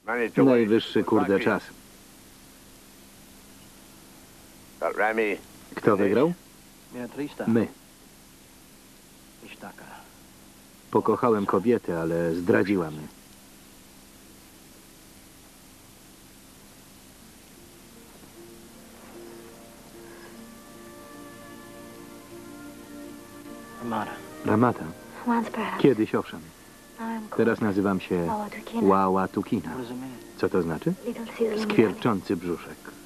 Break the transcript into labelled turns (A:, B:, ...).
A: Najwyższy kurde czas. Kto wygrał? My. Pokochałem kobietę, ale zdradziła mnie. Ramata. Kiedyś owszem. Teraz nazywam się Łała Tukina. Co to znaczy? Skwierczący brzuszek.